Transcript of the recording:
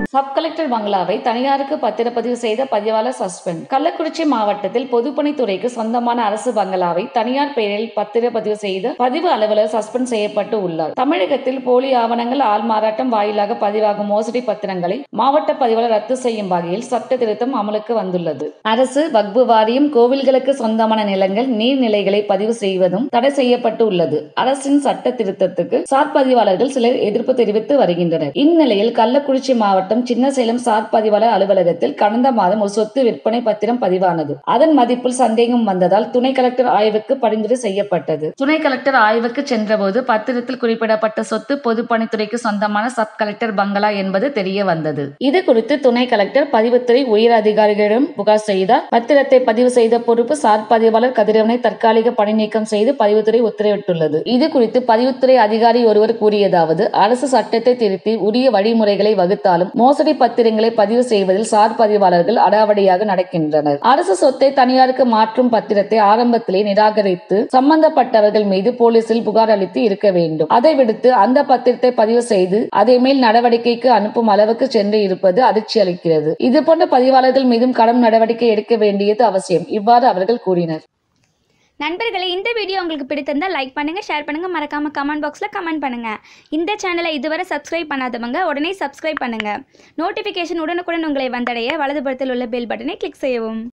Sub collector பங்களாவை தனியாருக்கு பத்திரப்பதிவு செய்த பதிவாளர் சஸ்பெண்ட். கள்ளக்குறிச்சி மாவட்டத்தில் பொதுப்பணித்துறைக்கு சொந்தமான அரசு பங்களாவை தனியார் பெயரில் பத்திரப்பதிவு செய்த பதிவு அலுவலர் சஸ்பெண்ட் செய்யப்பட்டு உள்ளார். தமிழகத்தில் போலி ஆவணங்கள் ஆள்மாறாட்டம் வாயிலாக பதிவாகும் மோசடி பத்திரங்களை மாவட்ட பதிவாளர் ரத்து செய்யும் வகையில் சட்ட திருத்தம் அமலுக்கு வந்துள்ளது. அரசு வக்பு வாரியம் கோவில்களுக்கு சொந்தமான நிலங்கள் நீர்நிலைகளை பதிவு செய்வதும் தடை செய்யப்பட்டு உள்ளது. அரசின் சட்ட திருத்தத்துக்கு சார் பதிவாளர்கள் சிலர் எதிர்ப்பு தெரிவித்து வருகின்றனர். இந்நிலையில் கள்ளக்குறிச்சி மாவட்டம் சின்னசேலம் சார் பதிவாளர் அலுவலகத்தில் கடந்த மாதம் ஒரு சொத்து விற்பனை பத்திரம் பதிவானது. அதன் மதிப்பில் சந்தேகம் வந்ததால் துணை கலெக்டர் ஆய்வுக்கு பரிந்துரை செய்யப்பட்டது. துணை கலெக்டர் ஆய்வுக்கு சென்றபோது பத்திரத்தில் குறிப்பிடப்பட்ட சொத்து பொதுப்பணித்துறைக்கு சொந்தமான சப் கலெக்டர் பங்களா என்பது தெரிய வந்தது. இது குறித்து துணை கலெக்டர் பதிவுத்துறை உயர் அதிகாரிகளிடம் புகார் செய்தார். பத்திரத்தை பதிவு செய்த பொறுப்பு சார் பதிவாளர் கதிரவனை தற்காலிக பணி நீக்கம் செய்து பதிவுத்துறை உத்தரவிட்டுள்ளது. இது குறித்து பதிவுத்துறை அதிகாரி ஒருவர் கூறியதாவது: அரசு சட்டத்தை திருத்தி உரிய வழிமுறைகளை வகுத்தாலும் மோசடி பத்திரங்களை பதிவு செய்வதில் சார் பதிவாளர்கள் அடாவடியாக நடக்கின்றனர். அரசு சொத்தை தனியாருக்கு மாற்றும் பத்திரத்தை ஆரம்பத்திலே நிராகரித்து சம்பந்தப்பட்டவர்கள் மீது போலீசில் புகார் அளித்து இருக்க வேண்டும். அதை விடுத்து அந்த பத்திரத்தை பதிவு செய்து அதை மேல் நடவடிக்கைக்கு அனுப்பும் அளவுக்கு சென்று இருப்பது அதிர்ச்சி அளிக்கிறது. இதுபோன்ற பதிவாளர்கள் மீதும் கடும் நடவடிக்கை எடுக்க வேண்டியது அவசியம். இவ்வாறு அவர்கள் கூறினர். நண்பர்களே, இந்த வீடியோ உங்களுக்கு பிடித்திருந்தால் லைக் பண்ணுங்க, ஷேர் பண்ணுங்க, மறக்காம கமெண்ட் பாக்ஸ்ல கமெண்ட் பண்ணுங்க. இந்த சேனலை இதுவரை சப்ஸ்கிரைப் பண்ணாதவங்க உடனே சப்ஸ்கிரைப் பண்ணுங்க. நோட்டிபிகேஷன் உடனுக்குடன் உங்களை வந்தடைய வலதுபுறத்தில் உள்ள பெல் பட்டனை கிளிக் செய்யவும்.